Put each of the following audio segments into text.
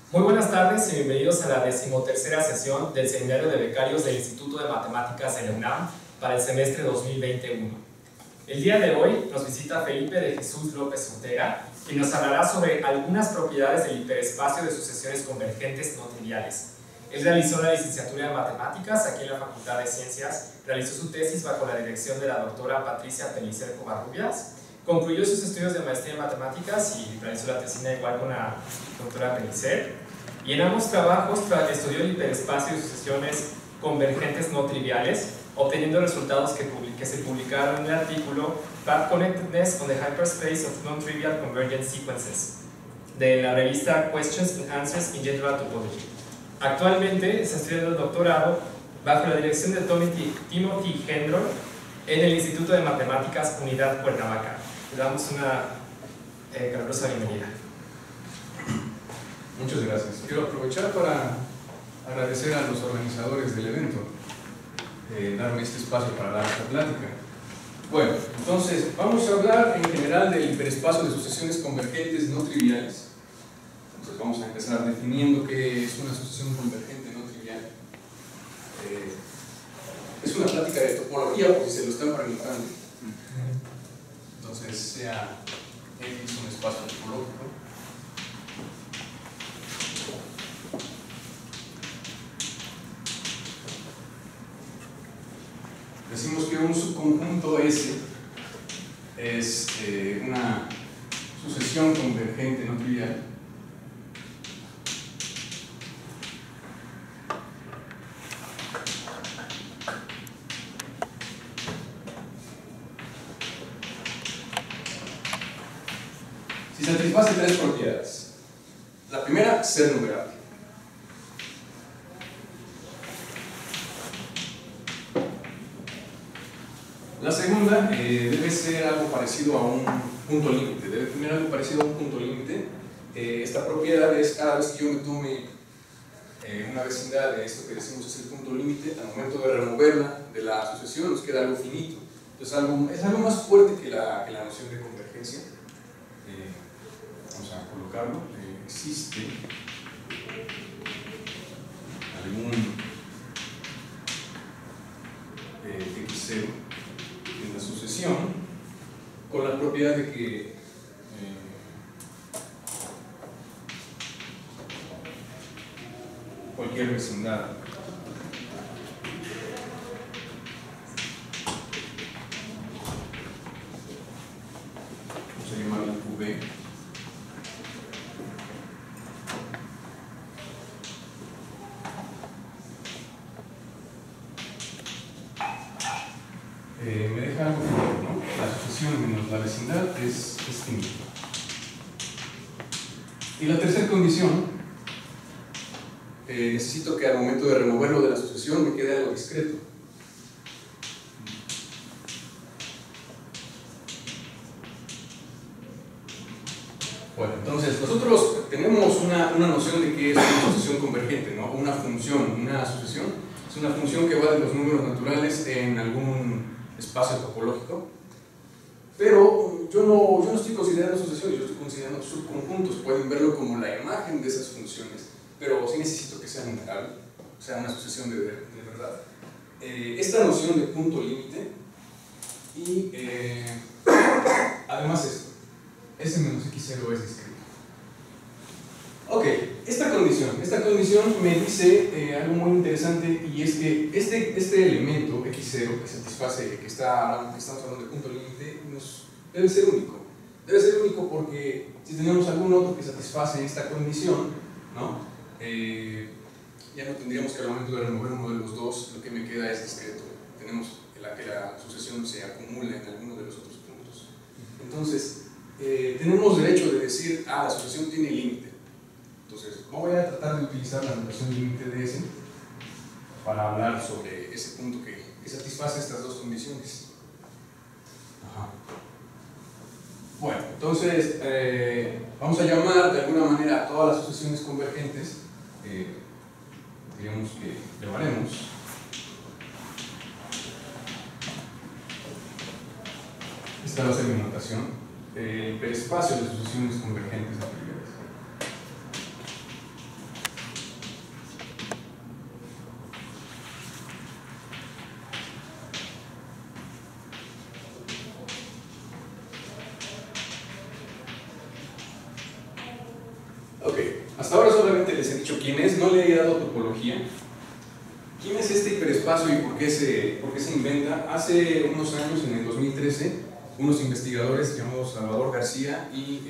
Muy buenas tardes y bienvenidos a la 13ª sesión del Seminario de Becarios del Instituto de Matemáticas de la UNAM para el semestre 2021. El día de hoy nos visita Felipe de Jesús López Ortega, quien nos hablará sobre algunas propiedades del hiperespacio de sucesiones convergentes no triviales. Él realizó la licenciatura en Matemáticas aquí en la Facultad de Ciencias, realizó su tesis bajo la dirección de la doctora Patricia Pellicer Covarrubias, concluyó sus estudios de maestría en Matemáticas y realizó la tesina igual con la doctora Pellicer, y en ambos trabajos estudió el hiperespacio de sucesiones convergentes no triviales, obteniendo resultados que se publicaron en el artículo Path Connectedness on the Hyperspace of Non-Trivial Convergent Sequences de la revista Questions and Answers in General Topology. Actualmente está estudiando el doctorado bajo la dirección de Timothy Hendron en el Instituto de Matemáticas Unidad Cuernavaca. Le damos una calurosa bienvenida. Muchas gracias. Quiero aprovechar para agradecer a los organizadores del evento darme este espacio para dar esta plática. Bueno, entonces vamos a hablar en general del hiperespacio de sucesiones convergentes no triviales. Entonces vamos a empezar definiendo qué es una sucesión convergente no trivial. Es una plática de topología, por si se lo están preguntando. Entonces sea X un espacio topológico. Decimos que un subconjunto S es una sucesión convergente no trivial si satisface tres propiedades. La primera, ser numerable. La segunda debe ser algo parecido a un punto límite, debe tener algo parecido a un punto límite. Esta propiedad es cada vez que yo me tome una vecindad de esto que decimos es el punto límite, al momento de removerla de la sucesión nos queda algo finito. Entonces es algo más fuerte que la noción de convergencia. Vamos a colocarlo. Existe algún x0 en la sucesión con la propiedad de que cualquier vecindad vamos a llamarla QB me deja algo finito, ¿no? La sucesión menos la vecindad es finita. Y la tercera condición, necesito que al momento de removerlo de la sucesión me quede algo discreto. Bueno, entonces nosotros tenemos una noción de que es una sucesión convergente, ¿no? Una función, una sucesión es una función que va de los números naturales en algún espacio topológico, pero yo no estoy considerando sucesiones, yo estoy considerando subconjuntos. Pueden verlo como la imagen de esas funciones, pero sí necesito que sea numerable, o sea, una sucesión de verdad. Esta noción de punto límite y además esto, S menos X0 es discreto. Ok, esta condición me dice algo muy interesante, y es que este elemento X0 que satisface, que estamos hablando de punto límite, debe ser único. Debe ser único porque si tenemos algún otro que satisface esta condición, ¿no? Ya no tendríamos que al momento de remover uno de los dos, lo que me queda es discreto. Tenemos que la sucesión se acumula en alguno de los otros puntos. Entonces, tenemos derecho de decir, la sucesión tiene límite. Entonces, voy a tratar de utilizar la notación límite de S para hablar sobre ese punto que satisface estas dos condiciones. Ajá. Bueno, entonces vamos a llamar de alguna manera a todas las sucesiones convergentes, digamos que llamaremos esta va a ser mi notación. hiperespacio de sucesiones convergentes no triviales. Ok, hasta ahora solamente les he dicho quién es, no le he dado topología. ¿Quién es este hiperespacio y por qué se inventa? Hace unos años, en el 2013, unos investigadores llamados Salvador García y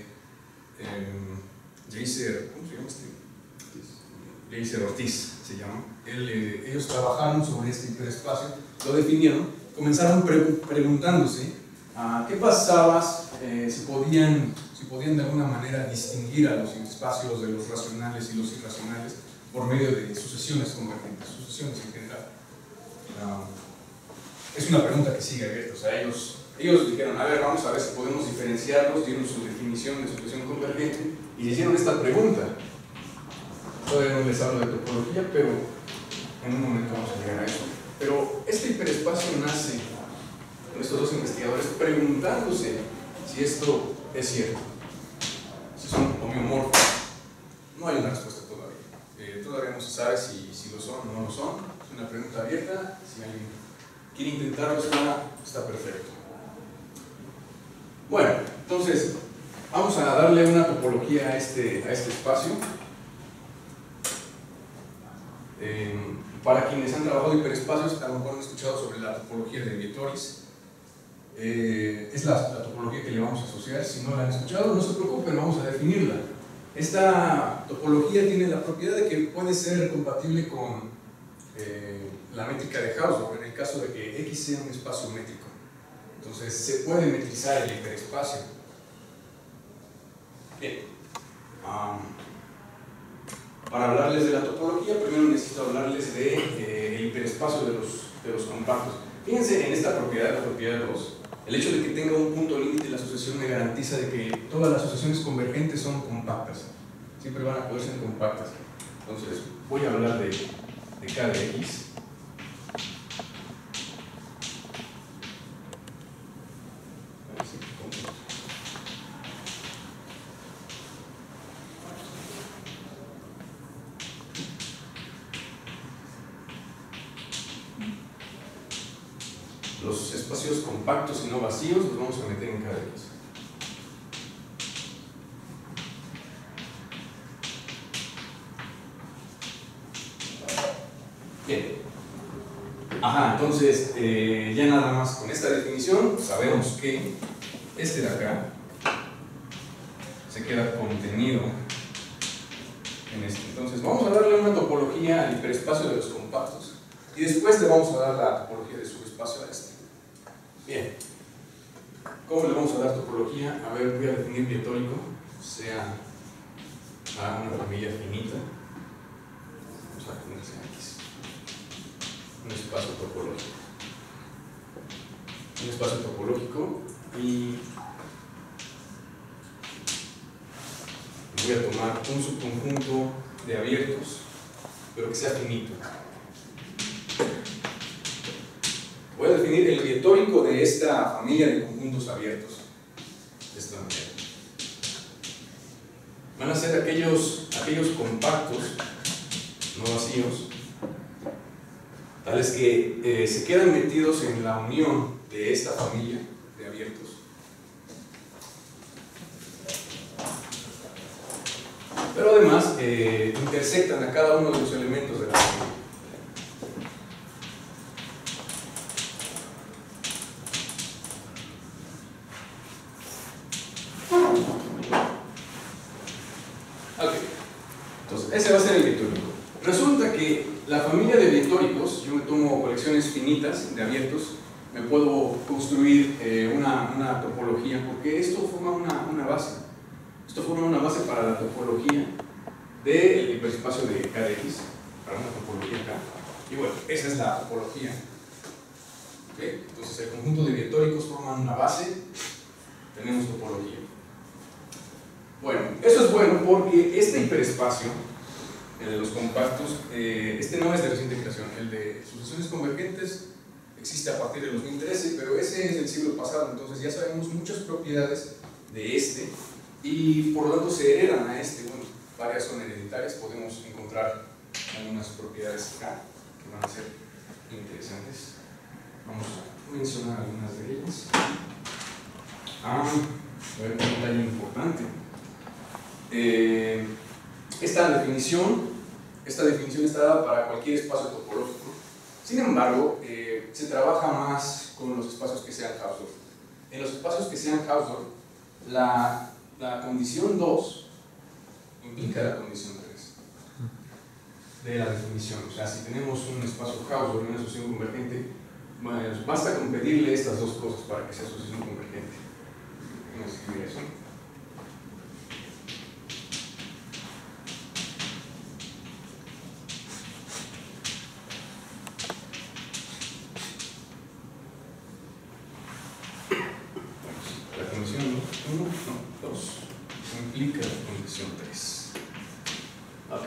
Jaycer, ¿cómo se llama este? Jaycer Ortiz se llama. Ellos trabajaron sobre este hiperespacio, lo definieron, comenzaron preguntándose qué pasaba si podían de alguna manera distinguir a los espacios de los racionales y los irracionales por medio de sucesiones convergentes, sucesiones en general. Es una pregunta que sigue abierta. O sea, ellos dijeron, a ver, vamos a ver si podemos diferenciarlos, dieron su definición de sucesión convergente y hicieron esta pregunta. Todavía no les hablo de topología, pero en un momento vamos a llegar a eso. Pero este hiperespacio nace con estos dos investigadores preguntándose si esto es cierto, si son homeomorfos. No hay una respuesta todavía. Todavía no se sabe si lo son o no lo son. Es una pregunta abierta. Si alguien quiere intentarlo, está perfecto. Bueno, entonces vamos a darle una topología a este espacio. Para quienes han trabajado hiperespacios, a lo mejor han escuchado sobre la topología de Vietoris. Es la topología que le vamos a asociar. Si no la han escuchado, no se preocupen, vamos a definirla. Esta topología tiene la propiedad de que puede ser compatible con la métrica de Hausdorff, en el caso de que X sea un espacio métrico. Entonces se puede metrizar el hiperespacio. Bien. Para hablarles de la topología, primero necesito hablarles del hiperespacio de los compactos. Fíjense en esta propiedad, la propiedad 2. El hecho de que tenga un punto límite la sucesión me garantiza de que todas las sucesiones convergentes son compactas. Siempre van a poder ser compactas. Entonces, voy a hablar de K de X. Los espacios compactos y no vacíos los vamos a meter en K de X. Bien. Entonces, ya nada más con esta definición sabemos que este de acá se queda contenido en este. Entonces, vamos a darle una topología al hiperespacio de los compactos y después le vamos a dar la topología de subespacio a este. Bien. ¿Cómo le vamos a dar topología? A ver, voy a definir vietórico, sea a una familia finita. Vamos a ponerse X. Un espacio topológico. Un espacio topológico y voy a tomar un subconjunto de abiertos, pero que sea finito. Voy a definir el vietórico de esta familia de conjuntos abiertos de esta manera. Van a ser aquellos compactos no vacíos, tales que se quedan metidos en la unión de esta familia de abiertos. Pero además intersectan a cada uno de los elementos de la familia. Ese va a ser el vietórico. Resulta que la familia de vietóricos, yo me tomo colecciones finitas de abiertos, me puedo construir una topología, porque esto forma una base. Esto forma una base para la topología del hiperespacio de K de X, para una topología K. Y bueno, esa es la topología. ¿Okay? Entonces el conjunto de vietóricos forman una base, tenemos topología. Bueno, eso es bueno porque este hiperespacio, el de los compactos, este no es de reciente creación, el de sucesiones convergentes existe a partir del 2013, pero ese es del siglo pasado, entonces ya sabemos muchas propiedades de este y por lo tanto se heredan a este. Bueno, varias son hereditarias, podemos encontrar algunas propiedades acá que van a ser interesantes. Vamos a mencionar algunas de ellas. A ver, un detalle importante. Esta definición está dada para cualquier espacio topológico. Sin embargo, se trabaja más con los espacios que sean Hausdorff. En los espacios que sean Hausdorff, la condición 2 implica la condición 3 de la definición. O sea, si tenemos un espacio Hausdorff y una asociación convergente, bueno, basta con pedirle estas dos cosas para que sea asociación convergente. Vamos a escribir eso. La condición 2 implica la condición 3. Ok.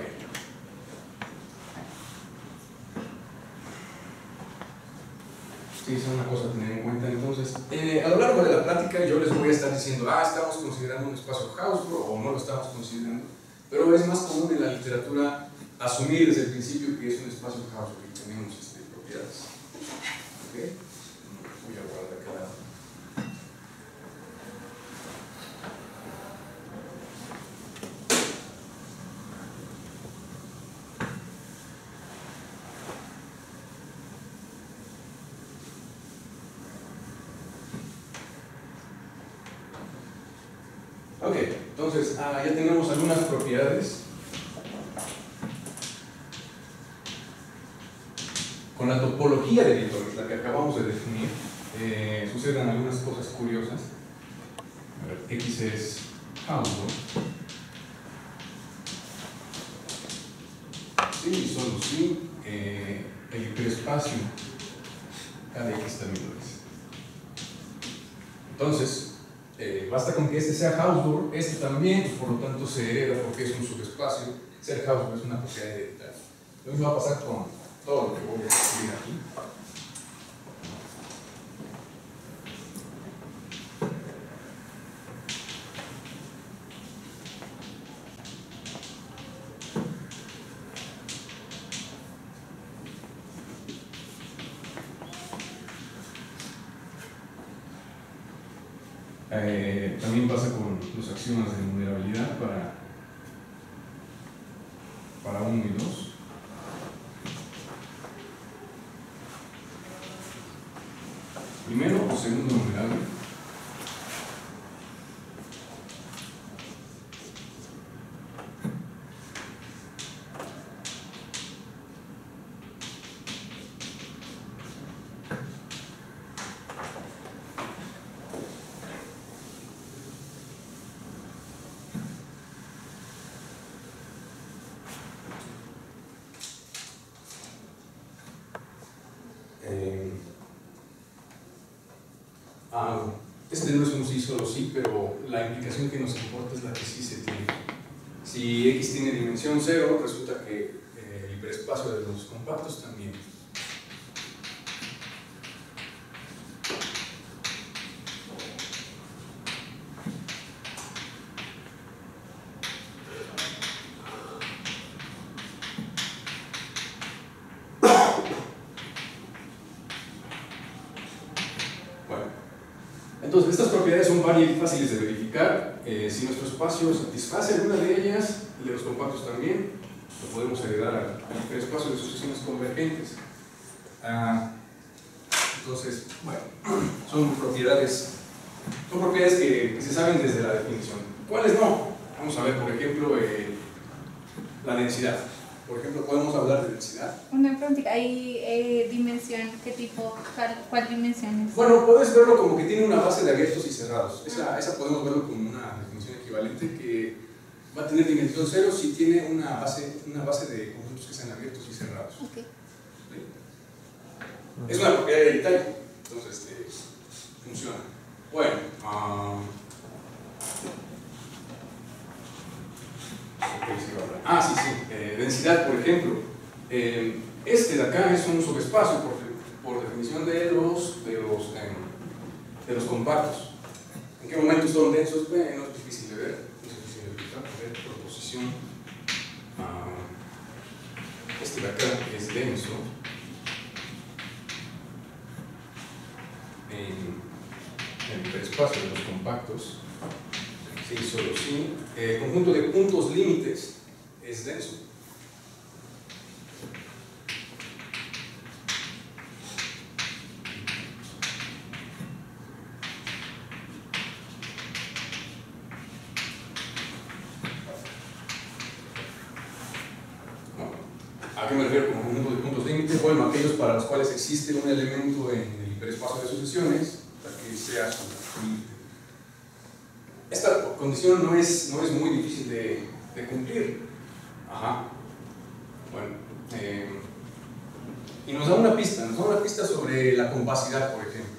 Sí, es una cosa a tener en cuenta. Entonces, a lo largo de la plática yo les voy a estar diciendo, estamos considerando un espacio Hausdorff o no lo estamos considerando, pero es más común en la literatura asumir desde el principio que es un espacio Hausdorff y tenemos propiedades. ¿Okay? Voy a guardar acá. Ok, entonces ya tenemos algunas propiedades. Con la topología de Vittori, la que acabamos de definir, suceden algunas cosas curiosas. A ver, X es Hausdorff. Sí, solo sí, el hiperespacio K de X también lo es. Entonces, basta con que este sea Hausdorff, este también, pues por lo tanto se hereda porque es un subespacio. Ser Hausdorff es una propiedad hereditaria. Lo mismo va a pasar con todo lo que voy a escribir aquí. También pasa con los axiomas de vulnerabilidad para 1 y 2. Primero o segundo vulnerable. Este no es un sí solo sí, pero la implicación que nos importa es la que sí se tiene. Si X tiene dimensión 0, resulta que el hiperespacio de los compactos también. Entonces, estas propiedades son fáciles de verificar. Si nuestro espacio satisface alguna de ellas, y de los compactos también, lo podemos heredar al hiperespacio de asociaciones convergentes. Entonces, bueno, son propiedades que se saben desde la definición. ¿Cuáles no? Vamos a ver, por ejemplo, la densidad. Por ejemplo, podemos hablar de densidad. Una pregunta, ¿hay dimensión? ¿Qué tipo? ¿Cuál dimensión es? Bueno, puedes verlo como que tiene una base de abiertos y cerrados. Esa podemos verlo como una definición equivalente que va a tener dimensión 0 si tiene una base de conjuntos que sean abiertos y cerrados. Okay. ¿Sí? Es una propiedad hereditaria, entonces funciona. Bueno, densidad, por ejemplo. Este de acá es un subespacio por definición de los compactos. ¿En qué momento son densos? Bueno, es difícil de ver. Es difícil de explicar. A ver, proposición. Este de acá es denso en el hiperespacio de los compactos. Sí, solo sí. Conjunto de puntos límites es denso. ¿A qué me refiero con conjunto de puntos límites? Bueno, aquellos para los cuales existe un elemento en el hiperespacio de sucesiones para que sea su límite. Esta condición no es muy difícil de cumplir. Ajá. Bueno, y nos da una pista sobre la compacidad, por ejemplo.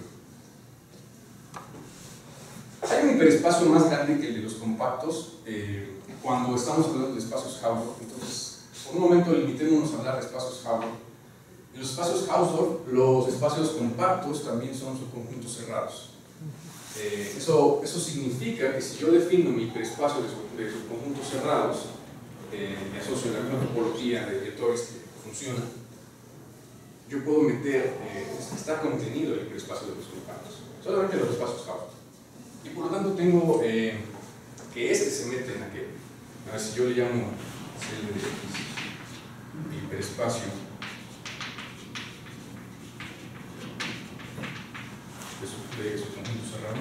Hay un hiperespacio más grande que el de los compactos cuando estamos hablando de espacios Hausdorff. Entonces, por un momento limitémonos a hablar de espacios Hausdorff. En los espacios Hausdorff, los espacios compactos también son subconjuntos cerrados. Eso significa que si yo defino mi hiperespacio de subconjuntos cerrados y asocio la misma topología de vectores que funciona, yo puedo meter, está contenido el hiperespacio de los compactos, solamente los espacios Hausdorff. Y por lo tanto tengo que este se mete en aquel. A ver, si yo le llamo celda de X, hiperespacio de subconjuntos cerrados.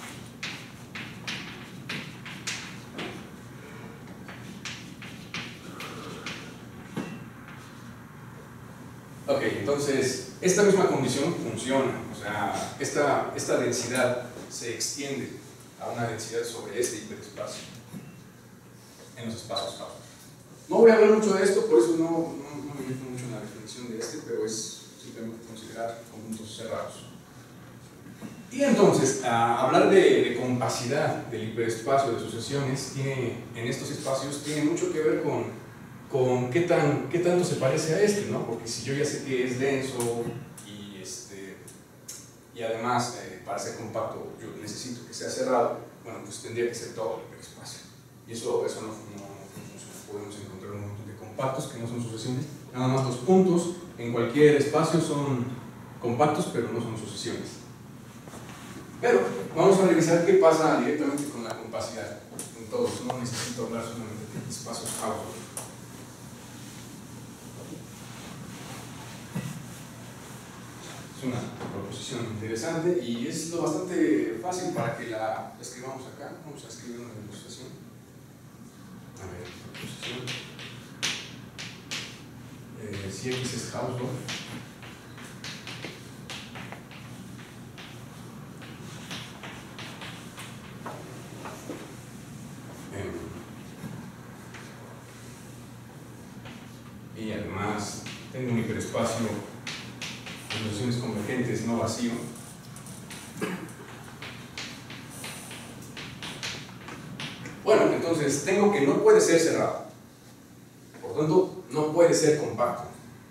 Ok, entonces esta misma condición funciona, o sea, esta densidad se extiende a una densidad sobre este hiperespacio en los espacios Hausdorff. No voy a hablar mucho de esto, por eso no me meto mucho en la definición de este, pero es simplemente considerar conjuntos cerrados. Y entonces, hablar de compacidad del hiperespacio de sucesiones en estos espacios tiene mucho que ver con qué tanto se parece a este, ¿no? Porque si yo ya sé que es denso y además para ser compacto yo necesito que sea cerrado, bueno, pues tendría que ser todo el hiperespacio. Y eso no funciona. Podemos encontrar un montón de compactos que no son sucesiones. Nada más los puntos en cualquier espacio son compactos, pero no son sucesiones. Pero vamos a revisar qué pasa directamente con la compacidad en todos. No necesito hablar solamente de espacios Hausdorff. Es una proposición interesante y es lo bastante fácil para que la escribamos acá. Vamos a escribir una demostración. A ver, proposición. Si X es Hausdorff, y además tengo un hiperespacio de nociones convergentes no vacío. Bueno, entonces tengo que no puede ser cerrado, por tanto no puede ser compacto.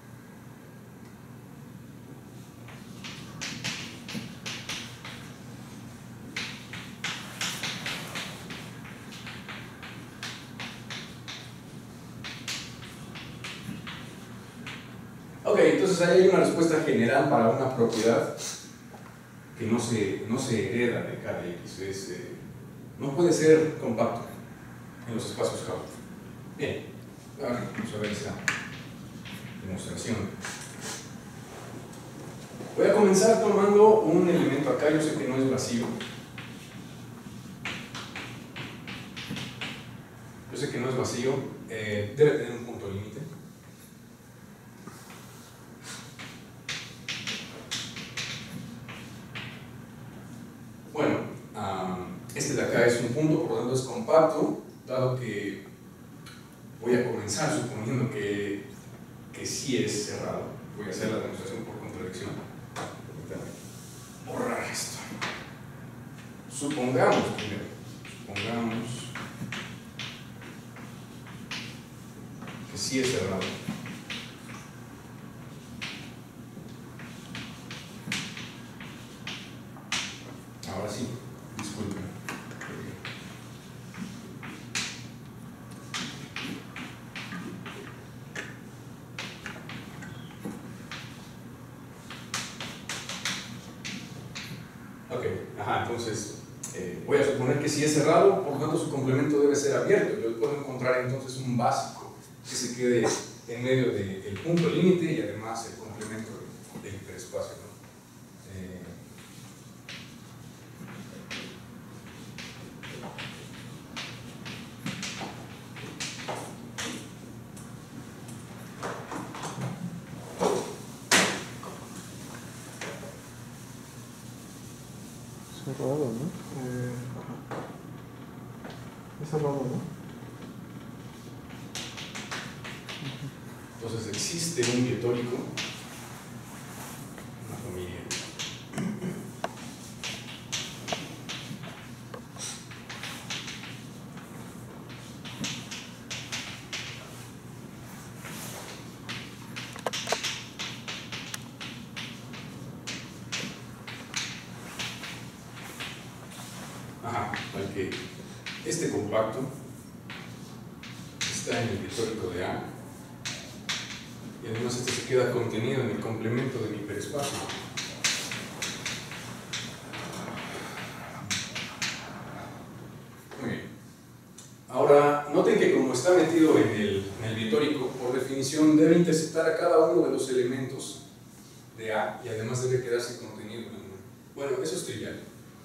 Ok, entonces ahí hay una respuesta general para una propiedad que no se hereda de K de X. No puede ser compacto en los espacios Hausdorff. Bien, ahora vamos a ver esta demostración. Voy a comenzar tomando un elemento acá, yo sé que no es vacío. Yo sé que no es vacío, debe tener un punto límite. Bueno, este de acá es un punto, por lo tanto es compacto, dado que voy a comenzar suponiendo que sí es cerrado. Voy a hacer la demostración por contradicción. Borrar esto. Supongamos que sí es cerrado. Ahora sí, disculpen. Ok, entonces Voy a suponer que si es cerrado, por lo tanto su complemento debe ser abierto. Yo puedo encontrar entonces un básico que se quede en medio del punto límite y además el complemento del hiperespacio, ¿no? Cerrado, ¿no? Es cerrado, ¿no? Entonces existe un dietórico, una familia. Al que este compacto está en el dietórico de A y además este se queda contenido en el complemento del hiperespacio. Muy bien. Ahora, noten que como está metido en el dietórico, por definición debe interceptar a cada uno de los elementos de A y además debe quedarse contenido en uno. Bueno, eso es trivial.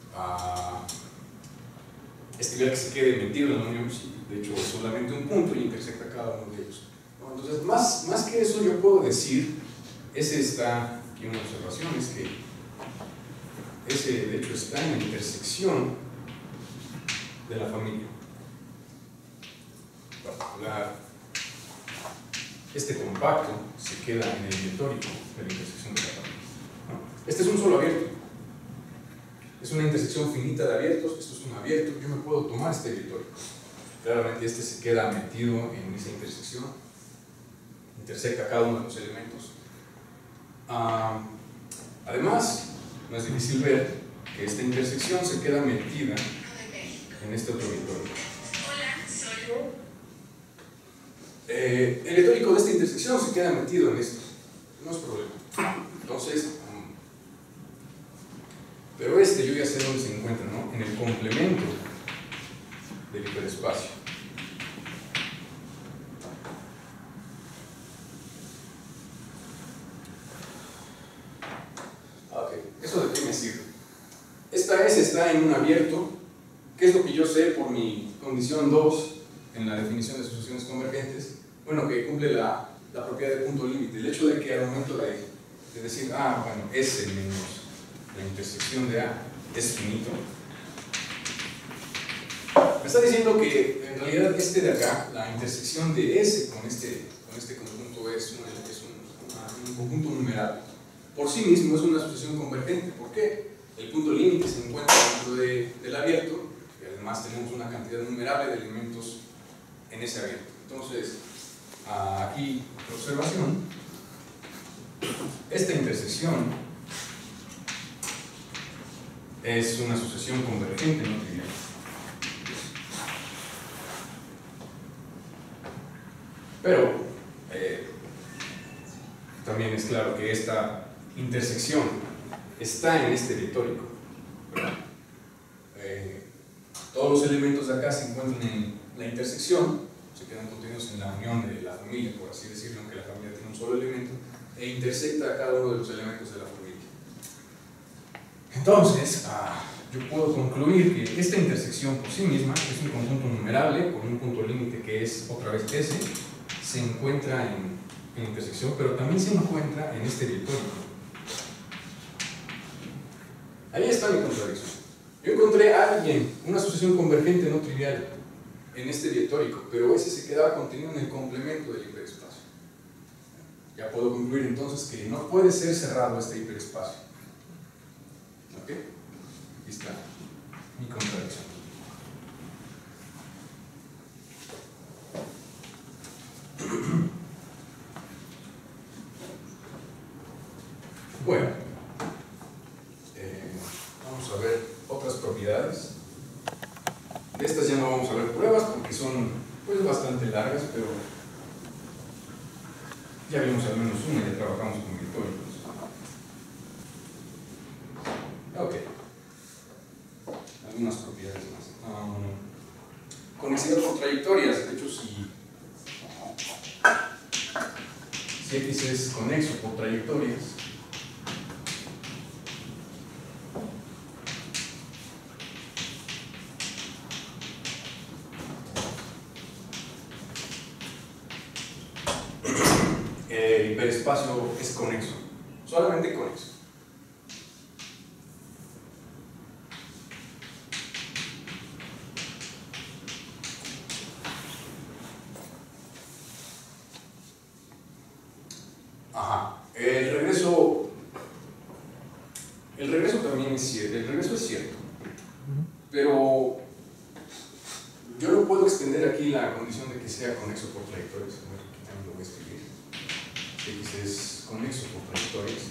Es trivial que se quede metido en la unión, sí, de hecho es solamente un punto y intersecta cada uno de ellos. Bueno, entonces, más que eso yo puedo decir, ese está, aquí una observación, es que ese de hecho está en la intersección de la familia. En particular, este compacto se queda en el dietórico de la intersección de la familia, ¿no? Este es un solo abierto. Es una intersección finita de abiertos, esto es un abierto, yo me puedo tomar este dietórico. Claramente este se queda metido en esa intersección, intersecta cada uno de los elementos. Además, no es difícil ver que esta intersección se queda metida en este otro dietórico. El dietórico de esta intersección se queda metido en esto, no es problema. Entonces, pero este yo ya sé dónde se encuentra, ¿no? En el complemento del hiperespacio. Ok, ¿eso de qué me sirve? Esta S está en un abierto, que es lo que yo sé por mi condición 2 en la definición de asociaciones convergentes, bueno, que cumple la propiedad de punto límite. El hecho de que al momento de decir, bueno, S menos la intersección de A es finito, me está diciendo que en realidad este de acá, la intersección de S con este conjunto es un conjunto numerable. Por sí mismo es una asociación convergente. ¿Por qué? El punto límite se encuentra dentro del abierto y además tenemos una cantidad numerable de elementos en ese abierto. Entonces, aquí, observación, esta intersección es una asociación convergente no trivial. Pero también es claro que esta intersección está en este dietórico. Todos los elementos de acá se encuentran en la intersección, se quedan contenidos en la unión de la familia, por así decirlo, aunque la familia tiene un solo elemento, e intersecta a cada uno de los elementos de la familia. Entonces, yo puedo concluir que esta intersección por sí misma es un conjunto numerable con un punto límite que es otra vez S, se encuentra en intersección, pero también se encuentra en este dietórico. Ahí está mi contradicción. Yo encontré a alguien, una asociación convergente no trivial, en este dietórico, pero ese se quedaba contenido en el complemento del hiperespacio. Ya puedo concluir entonces que no puede ser cerrado este hiperespacio. ¿Ok? Aquí está mi contradicción. Bueno, vamos a ver otras propiedades. De estas ya no vamos a ver pruebas porque son pues bastante largas, pero ya vimos al menos una, ya trabajamos con dietólicos. Ok. unas propiedades más. Conexidad por trayectorias. De hecho, si X es conexo por trayectorias, el hiperespacio es conexo, solamente conexo. El regreso también es cierto, el regreso es cierto, pero yo no puedo extender aquí la condición de que sea conexo por trayectorias. A ver, aquí también lo voy a escribir. X es conexo por trayectorias.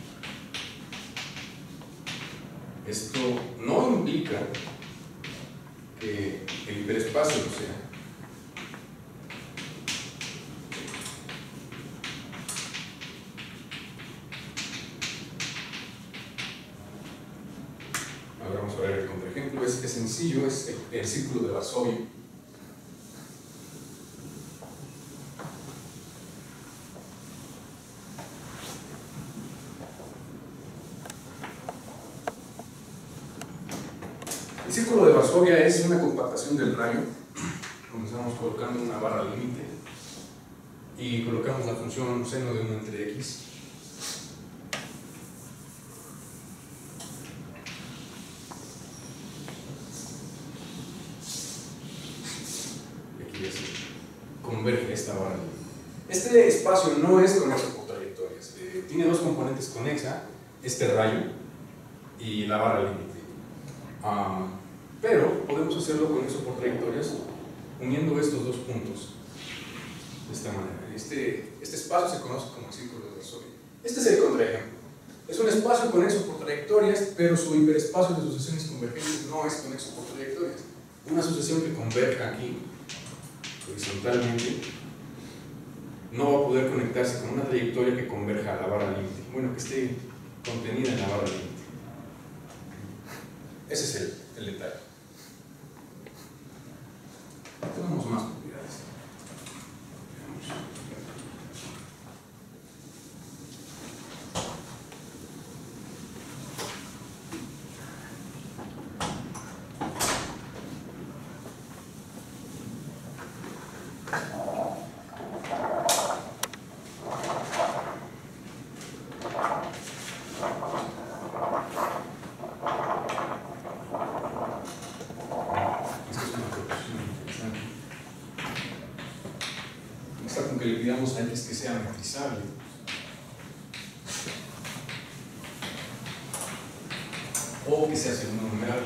Esto no implica que el hiperespacio lo sea. Ahora vamos a ver el contraejemplo. Es sencillo, es el círculo de Varsovia. El círculo de Varsovia es una compactación del rayo. Comenzamos colocando una barra límite y colocamos la función seno de 1 entre x. Y aquí ya se converge esta barra límite. Este espacio no es conexo por trayectorias. Tiene dos componentes conexa, este rayo y la barra límite. Pero podemos hacerlo conexo por trayectorias uniendo estos dos puntos de esta manera. Este espacio se conoce como el círculo de Varsovia. Este es el contraejemplo. Es un espacio conexo por trayectorias, pero su hiperespacio de sucesiones convergentes no es conexo por trayectorias. Una sucesión que converja aquí horizontalmente no va a poder conectarse con una trayectoria que converja a la barra límite, bueno, que esté contenida en la barra límite. Ese es el detalle. Tenemos más propiedades. Que le pidamos a X que sea metrizable. O que sea segundo numeral.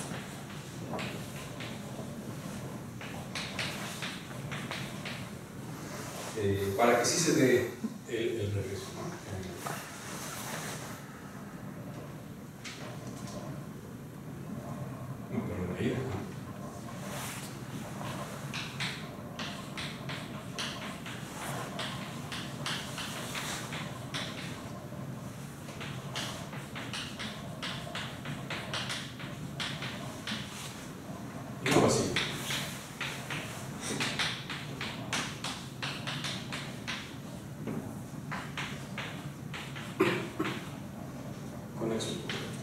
Para que sí se dé el regreso, ¿no? No, pero la ida, ¿no? No vacío. Conexo.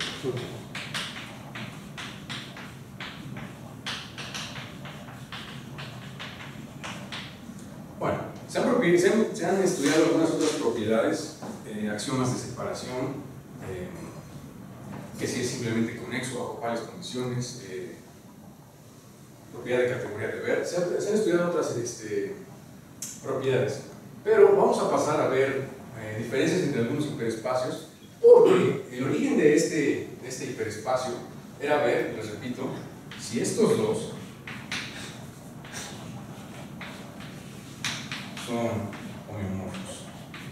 Bueno, se han estudiado algunas otras propiedades, axiomas de separación, que si es simplemente conexo, bajo cuáles condiciones, propiedad de categoría de ver. Se han estudiado otras propiedades, pero vamos a pasar a ver diferencias entre algunos hiperespacios, porque el origen de este hiperespacio era ver, les repito, si estos dos son homeomorfos.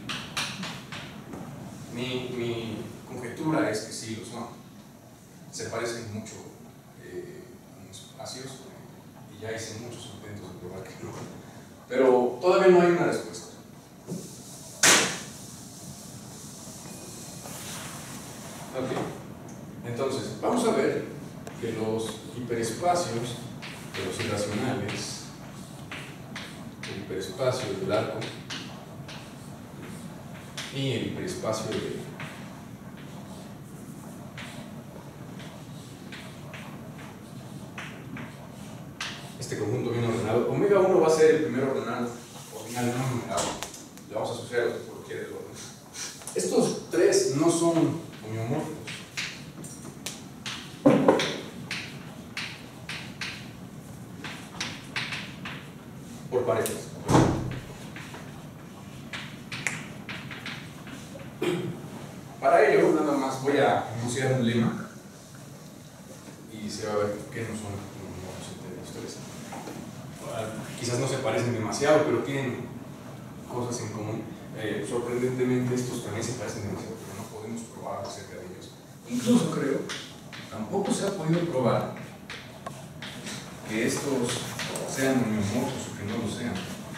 Mi conjetura es que sí lo son. Se parecen mucho en espacios, y ya hice muchos intentos de probar que no, pero todavía no hay una respuesta. Ok, entonces vamos a ver que los hiperespacios de los irracionales, el hiperespacio del arco y el hiperespacio de este conjunto bien ordenado, omega 1 va a ser el primer ordinal no numerado, le vamos a asociar a cualquier orden. Estos tres no son homeomorfos. Por parejas. Para ello, nada más voy a enunciar un lema y se va a ver por qué no son homeomorfos entre los tres. Quizás no se parecen demasiado, pero tienen cosas en común. Sorprendentemente, estos también se parecen demasiado, pero no podemos probar acerca de ellos. Incluso creo, tampoco se ha podido probar que estos sean homeomorfos o que no lo sean.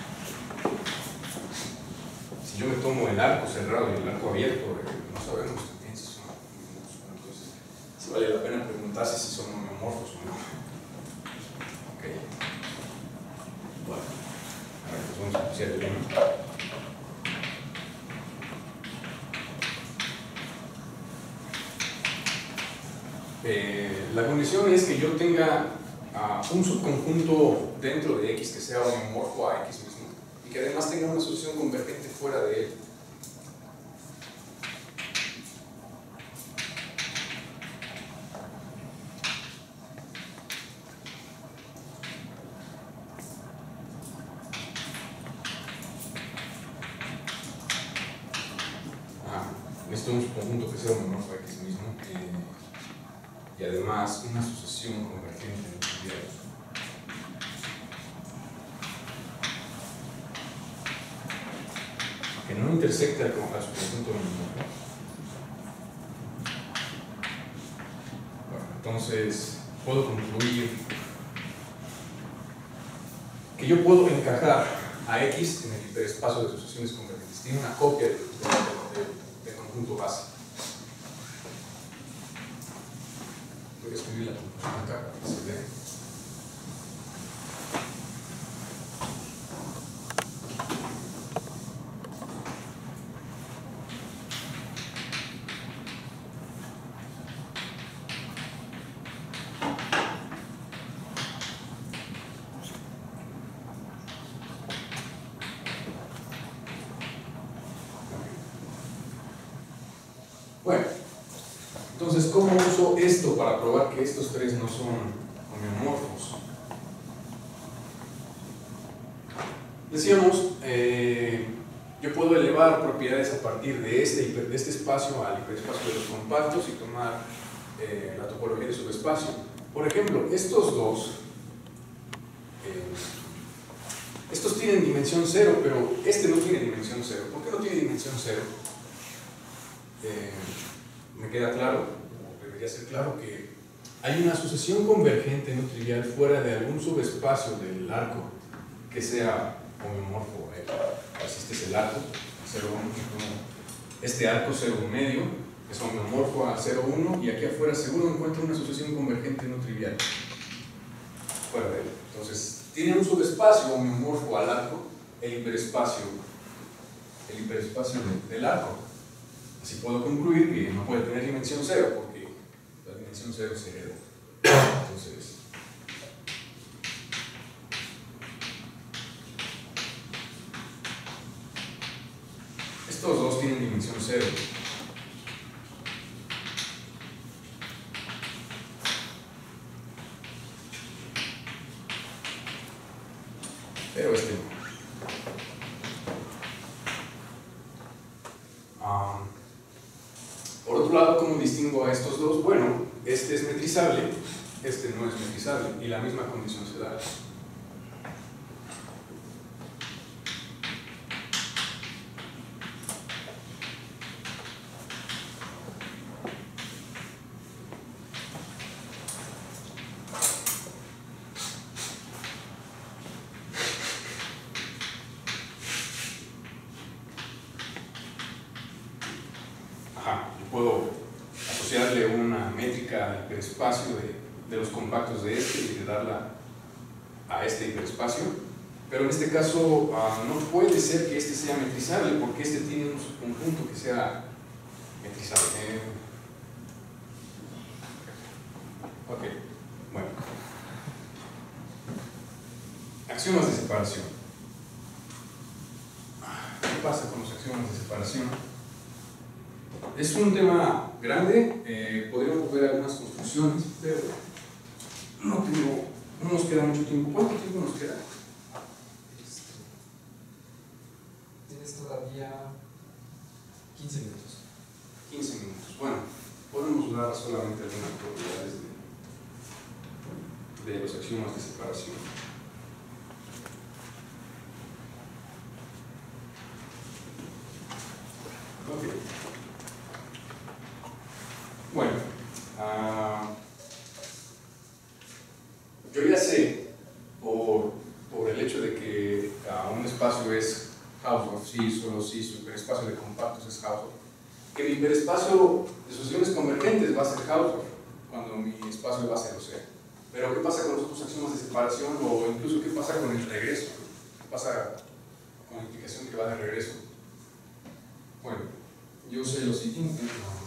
Si yo me tomo el arco cerrado y el arco abierto, no sabemos también si son homeomorfos. Entonces, sí vale la pena preguntarse si son homeomorfos o no. Ok. Bueno, ahora pues vamos a iniciar el lema. La condición es que yo tenga un subconjunto dentro de X que sea homeomorfo a X mismo y que además tenga una solución convergente fuera de él. Necesito un subconjunto que sea homeomorfo a X mismo y además una sucesión convergente en trivial. Que no intersecta con su conjunto homeomorfo. Bueno, entonces puedo concluir que yo puedo encajar a X en el hiperespacio de sucesiones convergentes. Tiene una copia del conjunto base. Voy a escribir la conclusión acá para que se vea. Bueno, entonces, ¿cómo uso esto para probar que estos tres no son homeomorfos? Decíamos, yo puedo elevar propiedades a partir de este espacio al hiperespacio de los compactos y tomar la topología de subespacio. Por ejemplo, estos dos, estos tienen dimensión 0, pero este no tiene dimensión 0. ¿Por qué no tiene dimensión 0? Me queda claro, o debería ser claro, que hay una sucesión convergente no trivial fuera de algún subespacio del arco que sea homeomorfo a él. Así este es el arco, 0, 1, este arco 0, 1 medio es homeomorfo a 0, 1 y aquí afuera seguro encuentro una sucesión convergente no trivial fuera de él. Entonces, tiene un subespacio homeomorfo al arco, el hiperespacio del arco. Así puedo concluir que no puede tener dimensión 0 porque la dimensión 0 se hereda. Entonces, estos dos tienen dimensión 0. Pero este no. Por otro lado, ¿cómo distingo a estos dos? Bueno, este es metrizable, este no es metrizable, y la misma condición se da. Puedo asociarle una métrica al hiperespacio de los compactos de este y de darla a este hiperespacio, pero en este caso no puede ser que este sea metrizable porque este tiene un subconjunto que sea metrizable. Ok, bueno. Axiomas de separación. ¿Qué pasa con los axiomas de separación? Es un tema grande, podríamos ver algunas construcciones, pero no nos queda mucho tiempo. ¿Cuánto tiempo nos queda? Tienes todavía 15 minutos. 15 minutos. Bueno, podemos dar solamente algunas propiedades de los axiomas de separación. Ok. Bueno, yo ya sé, por el hecho de que un espacio es Hausdorff, sí, solo si su hiperespacio de compactos es Hausdorff, que mi hiperespacio de sucesiones convergentes va a ser Hausdorff, cuando mi espacio va a ser Ocea. Pero ¿qué pasa con los otros axiomas de separación? O incluso ¿qué pasa con el regreso? ¿Qué pasa con la implicación que va de regreso? Bueno, yo sé lo siguiente.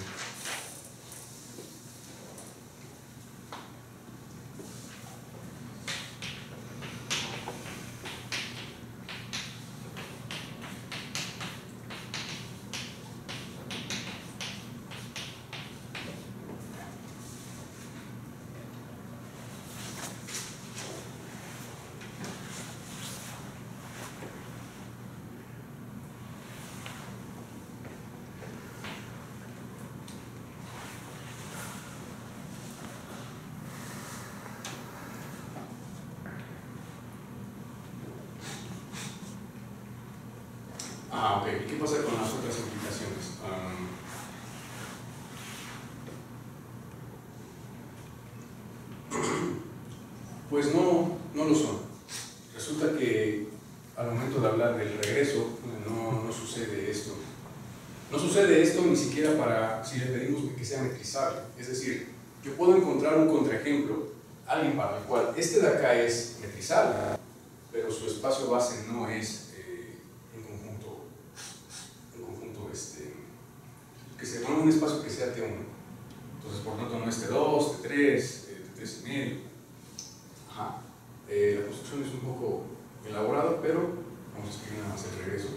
Ok, ¿y qué pasa con las otras implicaciones? Pues no lo son. Resulta que al momento de hablar del regreso no sucede esto. No sucede esto ni siquiera para si le pedimos que sea metrizable. Es decir, yo puedo encontrar un contraejemplo, alguien para el cual este de acá es metrizable, pero su espacio base no es que se pone un espacio que sea T1. Entonces, por lo tanto, no es T2, T3, T3 y medio. Ajá. La construcción es un poco elaborada, pero vamos a escribir nada más el regreso.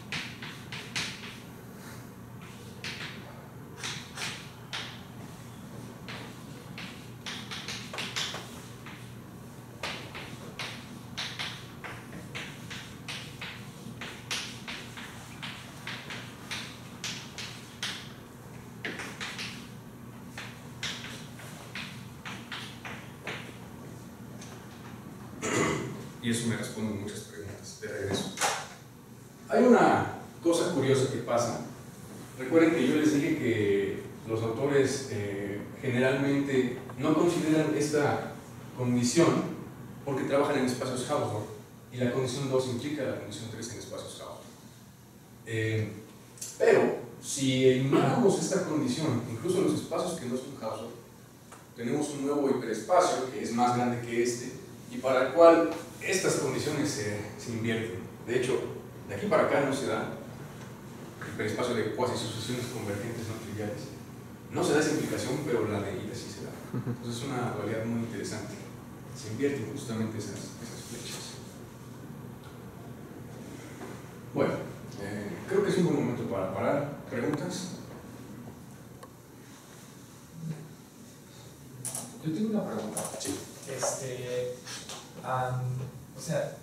Y eso me responde muchas preguntas de regreso. Hay una cosa curiosa que pasa. Recuerden que yo les dije que los autores generalmente no consideran esta condición porque trabajan en espacios Hausdorff y la condición 2 implica la condición 3 en espacios Hausdorff. Pero si eliminamos esta condición, incluso en los espacios que no son Hausdorff, tenemos un nuevo hiperespacio que es más grande que este y para el cual estas condiciones se invierten. De hecho, de aquí para acá no se da el hiperespacio de cuasi sucesiones convergentes no triviales. No se da esa implicación, pero la de ida sí se da. Entonces es una dualidad muy interesante. Se invierten justamente esas flechas. Bueno, creo que es un buen momento para parar. ¿Preguntas? Yo tengo una pregunta. Sí. O sea,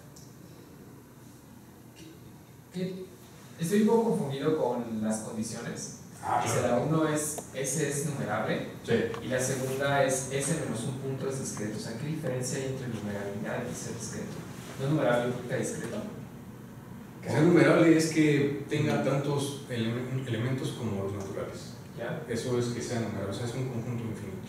estoy un poco confundido con las condiciones. Claro. La 1 es S es numerable, Sí. y la segunda es S menos un punto es discreto. O sea, ¿qué diferencia hay entre numerabilidad y ser discreto? ¿No numerable implica discreto? Que sea numerable es que tenga tantos elementos como los naturales. ¿Ya? Eso es que sea numerable, o sea, es un conjunto infinito.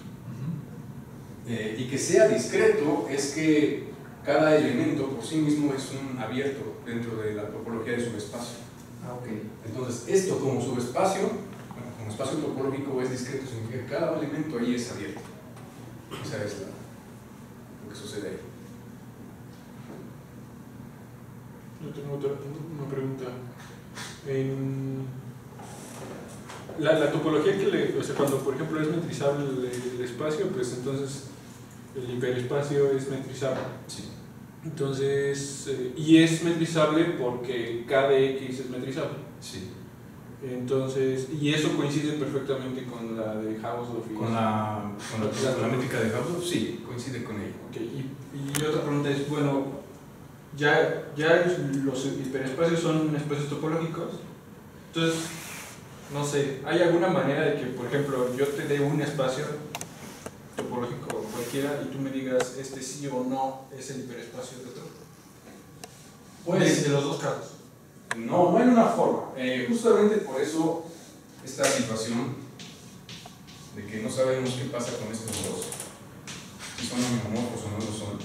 Y que sea discreto es que cada elemento por sí mismo es un abierto dentro de la topología de subespacio. Ok. Entonces, esto como subespacio, como espacio topológico es discreto, significa que cada elemento ahí es abierto. Esa es que sucede ahí. Yo tengo una pregunta. La topología o sea, cuando por ejemplo es metrizable el espacio, pues entonces el hiperespacio es metrizable. Sí. Entonces, y es metrizable porque K de X es metrizable. Sí. Entonces, y eso coincide perfectamente con la de Hausdorff. ¿Con la métrica de Hausdorff? Sí, coincide con ella. Okay. Y otra pregunta es, bueno, ya los hiperespacios son espacios topológicos, entonces, no sé, ¿hay alguna manera de que, por ejemplo, yo te dé un espacio topológico cualquiera y tú me digas este sí o no es el hiperespacio de otro? Pues, de los dos casos. No hay una forma. Justamente por eso esta situación de que no sabemos qué pasa con estos dos, si son homeomorfos o no lo son.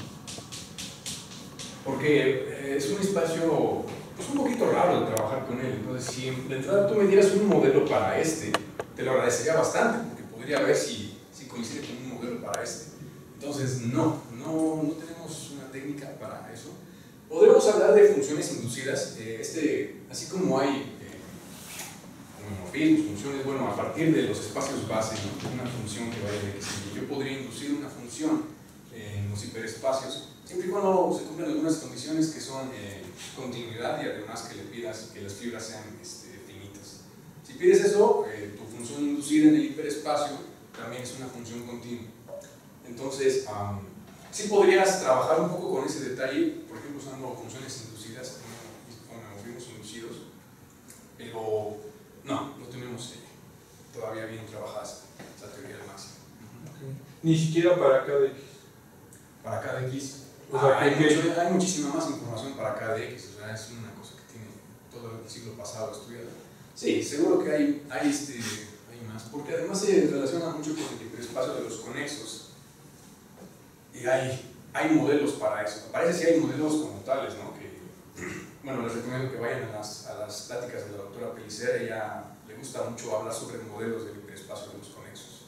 Porque es un espacio pues, un poquito raro de trabajar con él. Entonces, si de entrada tú me dieras un modelo para este, te lo agradecería bastante, porque podría ver si coincide con un modelo para este. Entonces, no tenemos una técnica para eso. Podremos hablar de funciones inducidas, así como hay homomorfismos, funciones, bueno, a partir de los espacios base, ¿no? Una función que vaya de X. Yo podría inducir una función en los hiperespacios, siempre y cuando se cumplan algunas condiciones que son continuidad y además que le pidas que las fibras sean finitas. Si pides eso, tu función inducida en el hiperespacio también es una función continua. Entonces, sí podrías trabajar un poco con ese detalle, por ejemplo, usando funciones inducidas, homomorfismos inducidos, pero no tenemos todavía bien trabajada esa teoría del máximo. Okay. Ni siquiera para cada X. Para cada X. O sea, hay muchísima más información para cada X, o sea, es una cosa que tiene todo el siglo pasado estudiado. Sí, seguro que hay más, porque además se relaciona mucho con el hiperespacio de los conexos. Y hay modelos para eso. Parece que sí hay modelos como tales, ¿no? Que, bueno, les recomiendo que vayan a las pláticas de la doctora Pellicer. Ella le gusta mucho hablar sobre modelos del hiperespacio de los conexos.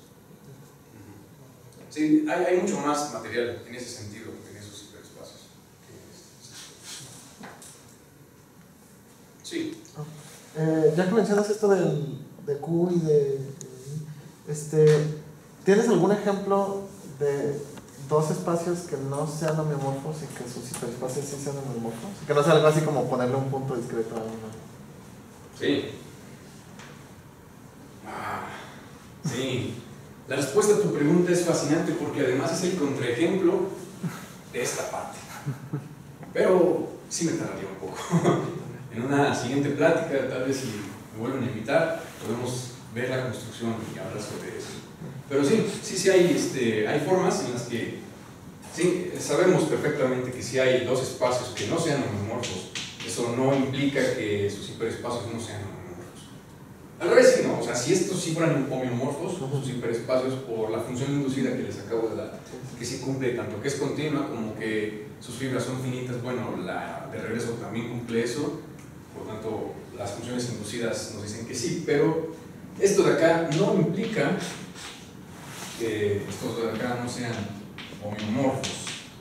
Sí, hay mucho más material en ese sentido, en esos hiperespacios. Sí. Ya que mencionas esto de Q y ¿tienes algún ejemplo de dos espacios que no sean homeomorfos y que sus hiperespacios sí sean homeomorfos? Que no sea algo así como ponerle un punto discreto a uno. Sí. Sí. La respuesta a tu pregunta es fascinante porque además es el contraejemplo de esta parte. Pero sí me tardaría un poco. En una siguiente plática, tal vez si me vuelven a invitar, podemos ver la construcción y hablar sobre eso. Pero sí hay formas en las que sí, sabemos perfectamente que si hay dos espacios que no sean homeomorfos, eso no implica que sus hiperespacios no sean homeomorfos. Al revés, sí, no. O sea, si estos sí fueran homeomorfos, sus hiperespacios, por la función inducida que les acabo de dar, que sí cumple tanto que es continua como que sus fibras son finitas, bueno, la de regreso también cumple eso, por tanto, las funciones inducidas nos dicen que sí, pero esto de acá no implica que estos de acá no sean homeomorfos,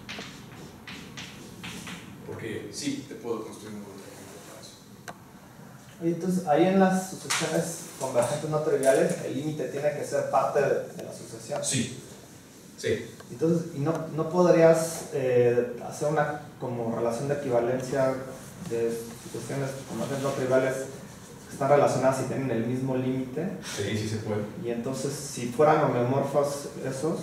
porque sí te puedo construir un contraejemplo para eso. Entonces, ahí en las sucesiones convergentes no triviales, el límite tiene que ser parte de la sucesión. Sí. Entonces, ¿y no podrías hacer una como relación de equivalencia de sucesiones convergentes no triviales que están relacionadas y tienen el mismo límite? Sí se puede. Y entonces, si fueran homeomorfos esos,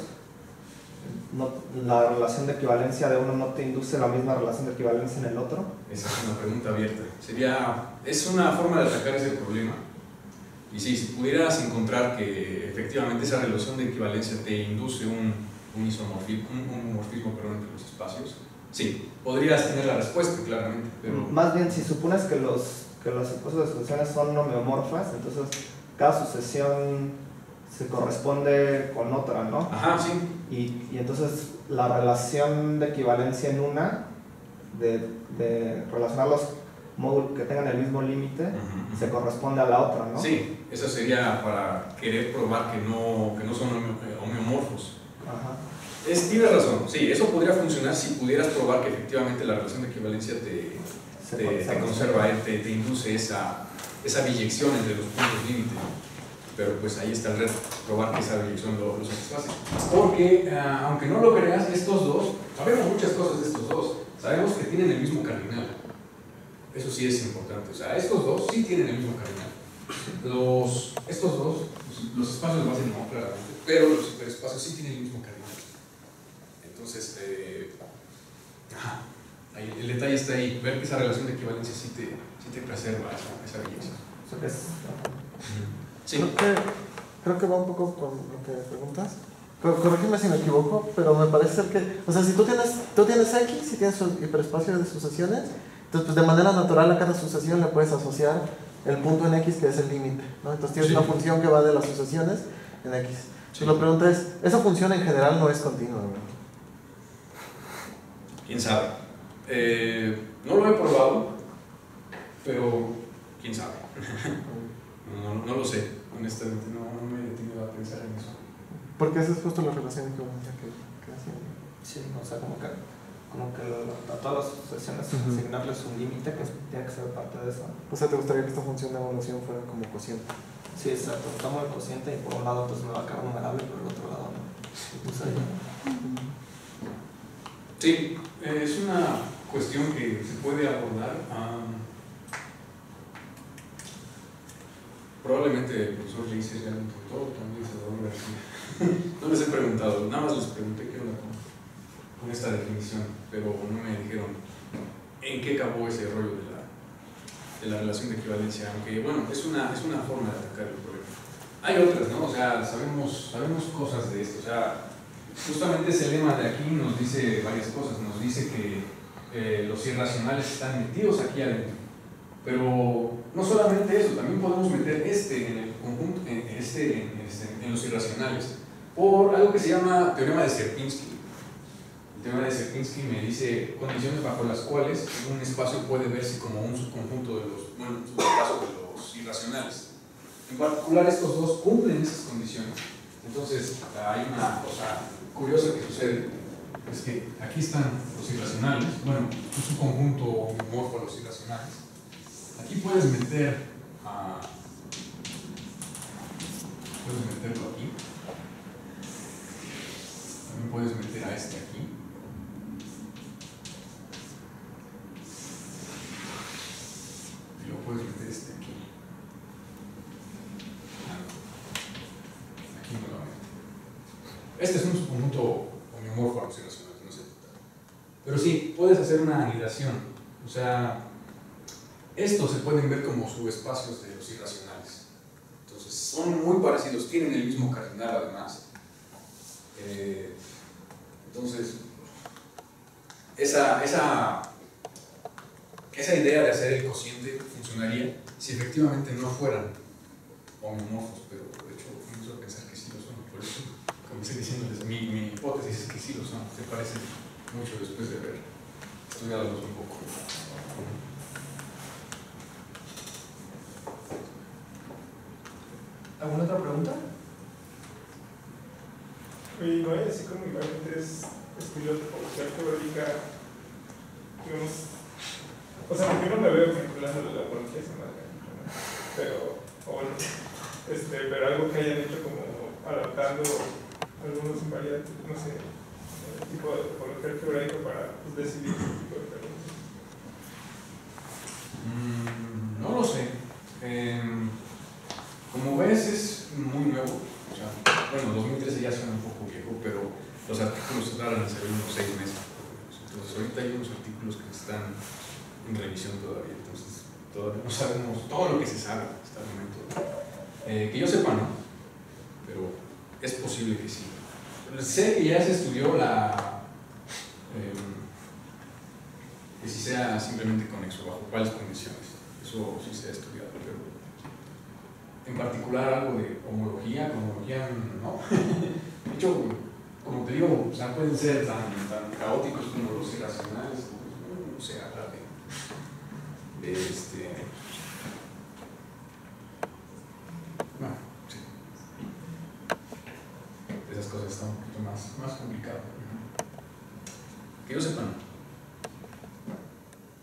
la relación de equivalencia de uno no te induce la misma relación de equivalencia en el otro. Esa es una pregunta abierta. Es una forma de atacar ese problema. Y sí, si pudieras encontrar que efectivamente esa relación de equivalencia te induce un homomorfismo entre los espacios, sí, podrías tener la respuesta claramente. Pero más bien, si supones que los supuestos de sucesiones son homeomorfas, entonces cada sucesión se corresponde con otra, ¿no? Ajá, sí. Y entonces la relación de equivalencia en una, de relacionar los módulos que tengan el mismo límite, se corresponde a la otra, ¿no? Sí, eso sería para querer probar que no son homeomorfos. Ajá. Tienes razón, sí, eso podría funcionar si pudieras probar que efectivamente la relación de equivalencia te conserva, te induce esa biyección entre los puntos límite. Pero pues ahí está el reto, probar que esa biyección lo satisface. Porque, aunque no lo creas, estos dos, sabemos muchas cosas de estos dos, sabemos que tienen el mismo cardinal. Eso sí es importante, o sea, estos dos sí tienen el mismo cardinal. Estos dos, los espacios de base no, claramente, pero los hiperespacios sí tienen el mismo cardinal. Entonces, ahí, el detalle está ahí, ver que esa relación de equivalencia sí te preserva esa belleza. Sí. Creo que va un poco con lo que preguntas. Corrígeme si me equivoco, pero me parece ser que, o sea, si tú tienes X y tienes un hiperespacio de sucesiones, entonces pues de manera natural a cada sucesión le puedes asociar el punto en X que es el límite, ¿no? Entonces tienes una función que va de las sucesiones en X. Entonces la pregunta es, esa función en general no es continua, ¿verdad? ¿Quién sabe? No lo he probado, pero ¿quién sabe? No lo sé, honestamente, no me he detenido a pensar en eso. Porque esa es justo la relación que hacían. Sí, o sea, como que a todas las sucesiones asignarles un límite que tiene que ser parte de eso. O sea, ¿te gustaría que esta función de evaluación fuera como cociente? Sí, exacto. Tomo el cociente y por un lado pues me va a quedar numerable, por el otro lado no. Pues ahí. Sí, es una cuestión que se puede abordar. Probablemente el profesor Reis ya lo intentó, también Salvador García. No les he preguntado, nada más les pregunté qué onda con esta definición, pero no me dijeron en qué acabó ese rollo de la relación de equivalencia, aunque bueno, es una forma de atacar el problema. Hay otras, ¿no? O sea, sabemos cosas de esto, o sea, justamente ese lema de aquí nos dice varias cosas, nos dice que los irracionales están metidos aquí adentro, pero no solamente eso, también podemos meter en el conjunto, en los irracionales, por algo que se llama teorema de Sierpinski. El teorema de Sierpinski me dice condiciones bajo las cuales un espacio puede verse como un subconjunto de un subespacio de los irracionales. En particular, estos dos cumplen esas condiciones. Entonces, hay una cosa curiosa que sucede, es que aquí están los irracionales, bueno, es un conjunto homomorfo a los irracionales. Aquí puedes meterlo aquí, también puedes meter a este aquí, y luego puedes meter este aquí. Aquí nuevamente. Este es un subconjunto homeomorfo a los irracionales, no sé. Pero sí, puedes hacer una anidación, o sea, estos se pueden ver como subespacios de los irracionales. Entonces, son muy parecidos, tienen el mismo cardinal además. Entonces, esa idea de hacer el cociente funcionaría si efectivamente no fueran homeomorfos, pero de hecho, comienzo a pensar que sí lo son. Por eso, comencé diciéndoles, mi hipótesis es que sí lo son, se parecen mucho después de haber estudiado un poco. ¿Alguna otra pregunta? Y no hay así como diferentes estilos de población teórica, digamos, o sea, porque no me veo vinculando la ecología semántica, ¿no? Pero, o bueno, pero algo que hayan hecho como adaptando algunos invariantes, no sé, tipo de topología algebraica para pues, decidir este tipo de preguntas. No lo sé. Como ves, es muy nuevo. O sea, bueno, 2013 ya suena un poco viejo, pero los artículos se tardan en salir unos 6 meses. Entonces, ahorita hay unos artículos que están en revisión todavía. Entonces, todavía no sabemos todo lo que se sabe hasta el momento. Que yo sepa, no. Pero es posible que sí. Sé que ya se estudió que si sea simplemente conexo, bajo cuáles condiciones. Eso sí se ha estudiado, pero en particular algo de homología no. De hecho, como te digo, o sea, pueden ser tan caóticos como los irracionales, no se habla bueno, sí. Esas cosas están un poquito más complicado. Que yo sepa, no.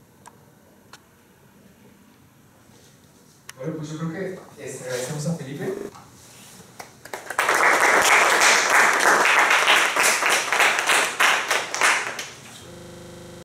Bueno, pues yo creo que agradecemos a Felipe